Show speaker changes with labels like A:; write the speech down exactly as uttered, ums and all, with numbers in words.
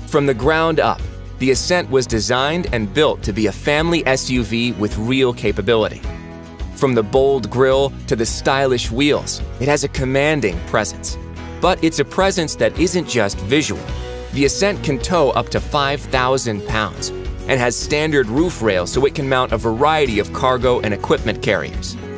A: From the ground up, the Ascent was designed and built to be a family S U V with real capability. From the bold grille to the stylish wheels, it has a commanding presence. But it's a presence that isn't just visual. The Ascent can tow up to five thousand pounds and has standard roof rails so it can mount a variety of cargo and equipment carriers.